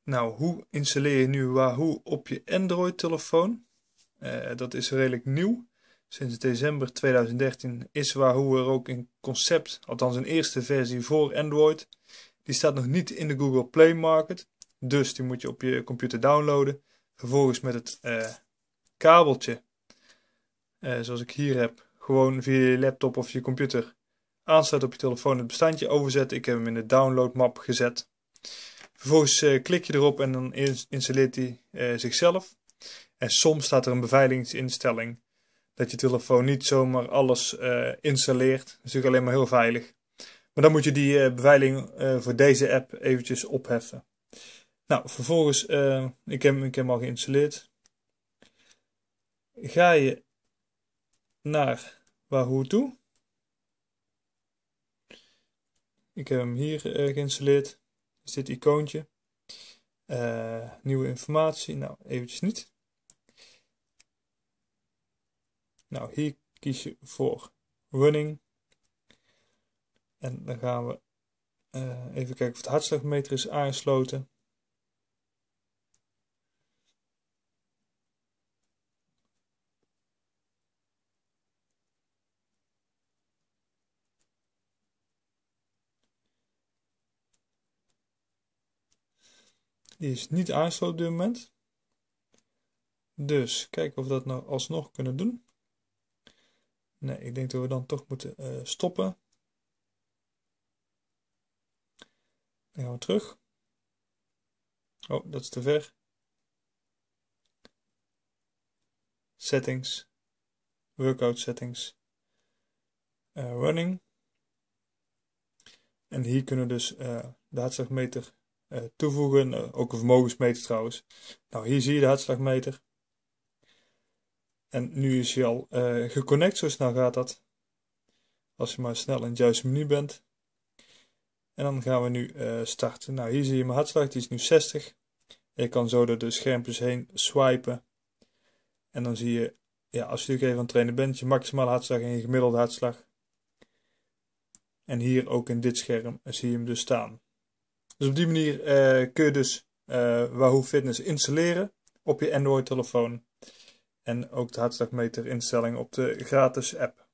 Nou, hoe installeer je nu Wahoo op je Android-telefoon? Dat is redelijk nieuw. Sinds december 2013 is Wahoo er ook in concept, althans een eerste versie voor Android. Die staat nog niet in de Google Play Market, dus die moet je op je computer downloaden. Vervolgens met het kabeltje, zoals ik hier heb, gewoon via je laptop of je computer aansluiten op je telefoon, het bestandje overzetten. Ik heb hem in de downloadmap gezet. Vervolgens klik je erop en dan installeert hij zichzelf. En soms staat er een beveiligingsinstelling dat je telefoon niet zomaar alles installeert. Dat is natuurlijk alleen maar heel veilig. Maar dan moet je die beveiliging voor deze app eventjes opheffen. Nou, vervolgens, ik heb hem al geïnstalleerd. Ga je naar Wahoo toe. Ik heb hem hier geïnstalleerd. Is dit icoontje. Nieuwe informatie. Nou, eventjes niet. Nou, hier kies je voor running. En dan gaan we even kijken of de hartslagmeter is aangesloten. Die is niet aangesloten op dit moment. Dus kijken of we dat nou alsnog kunnen doen. Nee, ik denk dat we dan toch moeten stoppen. Dan gaan we terug. Oh, dat is te ver. Settings. Workout settings. Running. En hier kunnen we dus de hartslagmeter toevoegen. Ook een vermogensmeter trouwens. Nou, hier zie je de hartslagmeter. En nu is hij al geconnect. Zo snel gaat dat. Als je maar snel in het juiste menu bent. En dan gaan we nu starten. Nou, hier zie je mijn hartslag. Die is nu 60. En je kan zo door de schermpjes heen swipen. En dan zie je, ja, als je even aan het trainen bent, je maximale hartslag en je gemiddelde hartslag. En hier ook in dit scherm zie je hem dus staan. Dus op die manier kun je dus Wahoo Fitness installeren op je Android telefoon. En ook de hartslagmeter instelling op de gratis app.